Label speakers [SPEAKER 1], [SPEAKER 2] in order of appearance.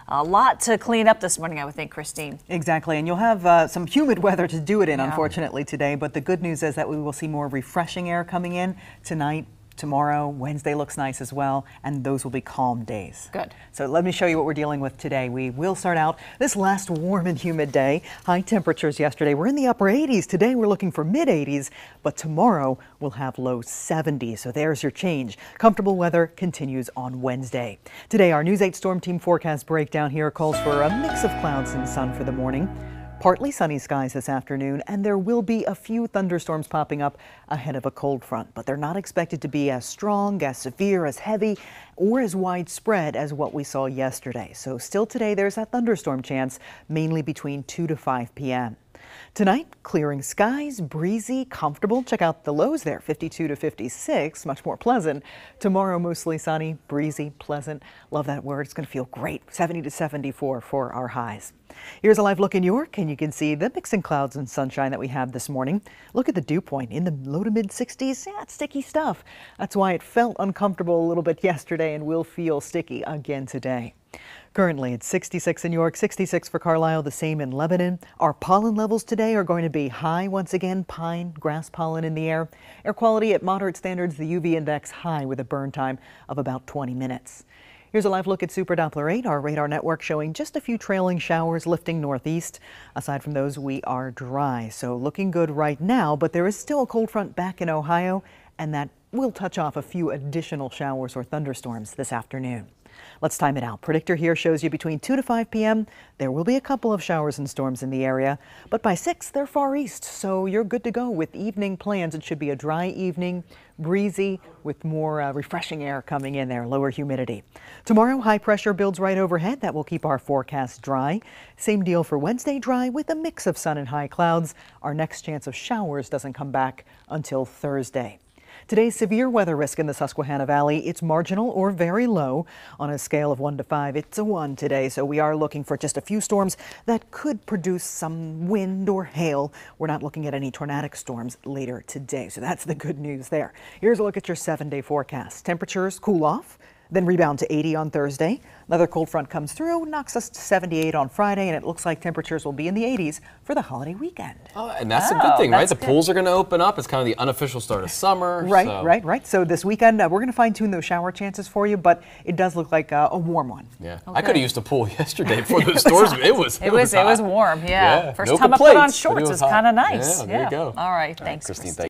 [SPEAKER 1] A lot to clean up this morning, I would think, Christine.
[SPEAKER 2] Exactly, and you'll have some humid weather to do it in,
[SPEAKER 1] Yeah.
[SPEAKER 2] unfortunately, today. But the good news is that we will see more refreshing air coming in tonight. Tomorrow, Wednesday looks nice as well, and those will be calm days.
[SPEAKER 1] Good.
[SPEAKER 2] So let me show you what we're dealing with today. We will start out this last warm and humid day. High temperatures yesterday were in the upper 80s. Today we're looking for mid 80s, but tomorrow we'll have low 70s. So there's your change. Comfortable weather continues on Wednesday. Today our News 8 Storm Team forecast breakdown here calls for a mix of clouds and sun for the morning. Partly sunny skies this afternoon, and there will be a few thunderstorms popping up ahead of a cold front, but they're not expected to be as strong, as severe, as heavy, or as widespread as what we saw yesterday. So still today, there's that thunderstorm chance, mainly between 2 to 5 p.m. Tonight, clearing skies, breezy, comfortable. Check out the lows there, 52 to 56, much more pleasant. Tomorrow, mostly sunny, breezy, pleasant. Love that word. It's going to feel great. 70 to 74 for our highs. Here's a live look in York, and you can see the mixing clouds and sunshine that we have this morning. Look at the dew point in the low to mid 60s. Yeah, it's sticky stuff. That's why it felt uncomfortable a little bit yesterday and will feel sticky again today. Currently, it's 66 in York, 66 for Carlisle, the same in Lebanon. Our pollen levels today are going to be high once again, pine, grass pollen in the air. Air quality at moderate standards, the UV index high with a burn time of about 20 minutes. Here's a live look at Super Doppler 8, our radar network showing just a few trailing showers lifting northeast. Aside from those, we are dry, so looking good right now, but there is still a cold front back in Ohio, and that will touch off a few additional showers or thunderstorms this afternoon. Let's time it out. Predictor here shows you between 2 to 5 p.m. there will be a couple of showers and storms in the area, but by 6 they're far east, so you're good to go with evening plans. It should be a dry evening, breezy with more refreshing air coming in there, lower humidity. Tomorrow, high pressure builds right overhead. That will keep our forecast dry. Same deal for Wednesday, dry with a mix of sun and high clouds. Our next chance of showers doesn't come back until Thursday. Today's severe weather risk in the Susquehanna Valley, it's marginal or very low. On a scale of 1 to 5, it's a 1 today, so we are looking for just a few storms that could produce some wind or hail. We're not looking at any tornadic storms later today, so that's the good news there. Here's a look at your 7-day forecast. Temperatures cool off, then rebound to 80 on Thursday. Another cold front comes through, knocks us to 78 on Friday, and it looks like temperatures will be in the 80s for the holiday weekend.
[SPEAKER 3] Oh, and that's a good thing, right? The pools are going to open up. It's kind of the unofficial start of summer.
[SPEAKER 2] Right. So this weekend, we're going to fine-tune those shower chances for you, but it does look like a warm one.
[SPEAKER 3] Yeah, okay. I could have used a pool yesterday before the storms. It was
[SPEAKER 1] warm, yeah. First
[SPEAKER 3] no
[SPEAKER 1] time
[SPEAKER 3] complaints,
[SPEAKER 1] I put on shorts. It's kind of nice.
[SPEAKER 3] Yeah, there you go.
[SPEAKER 1] All right, thanks,
[SPEAKER 3] Christine.
[SPEAKER 1] Christine.